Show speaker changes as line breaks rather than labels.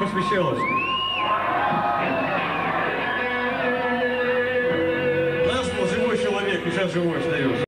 посвящалось. У нас был живой человек, и сейчас живой остается.